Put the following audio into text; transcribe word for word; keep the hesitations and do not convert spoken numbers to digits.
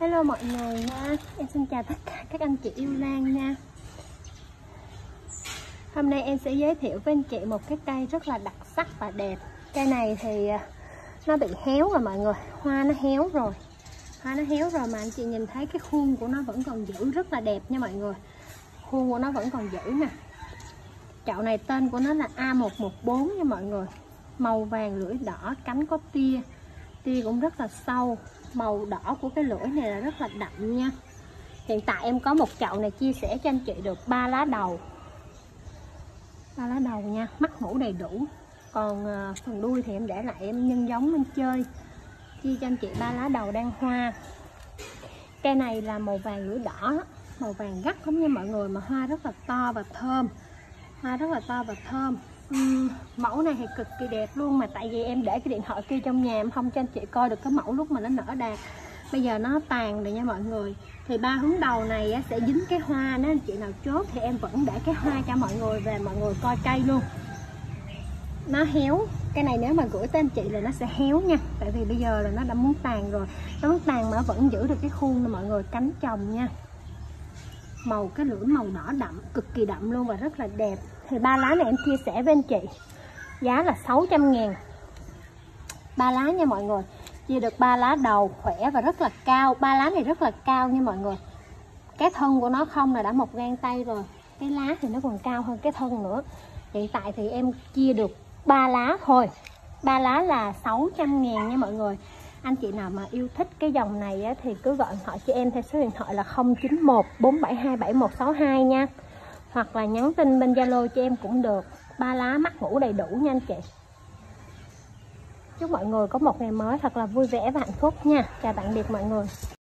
Hello mọi người nha. Em xin chào tất cả các anh chị yêu lan nha. Hôm nay em sẽ giới thiệu với anh chị một cái cây rất là đặc sắc và đẹp. Cây này thì nó bị héo rồi mọi người. Hoa nó héo rồi Hoa nó héo rồi mà anh chị nhìn thấy cái khuôn của nó vẫn còn giữ rất là đẹp nha mọi người. Khuôn của nó vẫn còn giữ nè. Chậu này tên của nó là A một một bốn nha mọi người. Màu vàng lưỡi đỏ, cánh có tia. Tia cũng rất là sâu. Màu đỏ của cái lưỡi này là rất là đậm nha. Hiện tại em có một chậu này chia sẻ cho anh chị được ba lá đầu. ba lá đầu nha, mắt mũ đầy đủ. Còn uh, phần đuôi thì em để lại em nhân giống lên chơi. Chia cho anh chị ba lá đầu đang hoa. Cây này là màu vàng lưỡi đỏ, màu vàng gắt lắm nha mọi người, mà hoa rất là to và thơm. Hoa rất là to và thơm. Uhm, mẫu này thì cực kỳ đẹp luôn, mà tại vì em để cái điện thoại kia trong nhà em không cho anh chị coi được cái mẫu lúc mà nó nở đạt. Bây giờ nó tàn rồi nha mọi người. Thì ba hướng đầu này á, sẽ dính cái hoa. Nếu anh chị nào chốt thì em vẫn để cái hoa cho mọi người về mọi người coi cây luôn. Nó héo. Cái này nếu mà gửi tới anh chị là nó sẽ héo nha. Tại vì bây giờ là nó đã muốn tàn rồi. Nó muốn tàn mà nó vẫn giữ được cái khuôn nè mọi người. Cánh trồng nha. Màu cái lưỡi màu đỏ đậm, cực kỳ đậm luôn và rất là đẹp. Thì ba lá này em chia sẻ với anh chị giá là sáu trăm ngàn. Ba lá nha mọi người. Chia được ba lá đầu khỏe và rất là cao. Ba lá này rất là cao nha mọi người. Cái thân của nó không là đã một gang tay rồi. Cái lá thì nó còn cao hơn cái thân nữa. Hiện tại thì em chia được ba lá thôi. Ba lá là sáu trăm ngàn nha mọi người. Anh chị nào mà yêu thích cái dòng này á, thì cứ gọi điện thoại cho em theo số điện thoại là không chín một bốn bảy hai bảy một sáu hai nha. Hoặc là nhắn tin bên Zalo cho em cũng được. Ba lá mắt ngủ đầy đủ nha anh chị. Chúc mọi người có một ngày mới thật là vui vẻ và hạnh phúc nha. Chào tạm biệt mọi người.